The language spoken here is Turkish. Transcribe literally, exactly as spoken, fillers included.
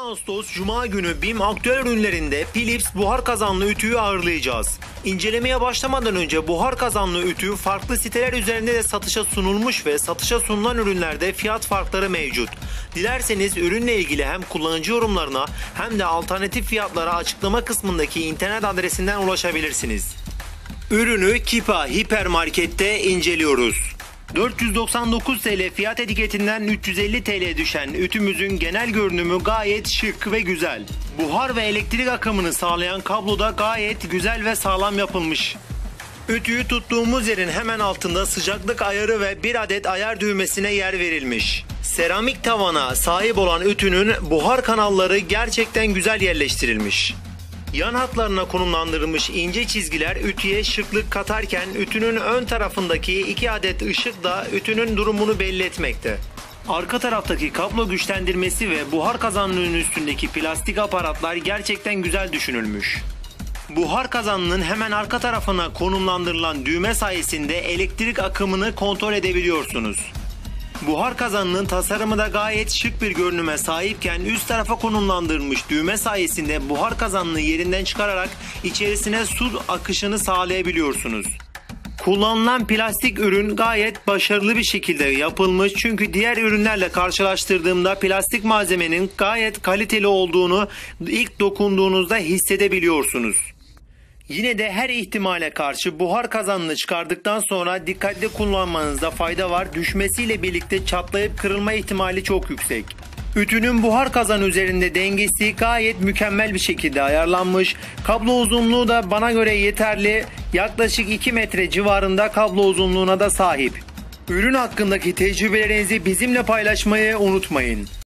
Ağustos Cuma günü BİM aktüel ürünlerinde Philips buhar kazanlı ütüyü ağırlayacağız. İncelemeye başlamadan önce buhar kazanlı ütü farklı siteler üzerinde de satışa sunulmuş ve satışa sunulan ürünlerde fiyat farkları mevcut. Dilerseniz ürünle ilgili hem kullanıcı yorumlarına hem de alternatif fiyatlara açıklama kısmındaki internet adresinden ulaşabilirsiniz. Ürünü Kipa Hipermarket'te inceliyoruz. dört yüz doksan dokuz TL fiyat etiketinden üç yüz elli TL düşen ütümüzün genel görünümü gayet şık ve güzel. Buhar ve elektrik akımını sağlayan kablo da gayet güzel ve sağlam yapılmış. Ütüyü tuttuğumuz yerin hemen altında sıcaklık ayarı ve bir adet ayar düğmesine yer verilmiş. Seramik tavana sahip olan ütünün buhar kanalları gerçekten güzel yerleştirilmiş. Yan hatlarına konumlandırılmış ince çizgiler ütüye şıklık katarken ütünün ön tarafındaki iki adet ışık da ütünün durumunu belli etmekte. Arka taraftaki kablo güçlendirmesi ve buhar kazanlığının üstündeki plastik aparatlar gerçekten güzel düşünülmüş. Buhar kazanının hemen arka tarafına konumlandırılan düğme sayesinde elektrik akımını kontrol edebiliyorsunuz. Buhar kazanının tasarımı da gayet şık bir görünüme sahipken üst tarafa konumlandırılmış düğme sayesinde buhar kazanını yerinden çıkararak içerisine su akışını sağlayabiliyorsunuz. Kullanılan plastik ürün gayet başarılı bir şekilde yapılmış çünkü diğer ürünlerle karşılaştırdığımda plastik malzemenin gayet kaliteli olduğunu ilk dokunduğunuzda hissedebiliyorsunuz. Yine de her ihtimale karşı buhar kazanını çıkardıktan sonra dikkatli kullanmanızda fayda var. Düşmesiyle birlikte çatlayıp kırılma ihtimali çok yüksek. Ütünün buhar kazanı üzerinde dengesi gayet mükemmel bir şekilde ayarlanmış. Kablo uzunluğu da bana göre yeterli. Yaklaşık iki metre civarında kablo uzunluğuna da sahip. Ürün hakkındaki tecrübelerinizi bizimle paylaşmayı unutmayın.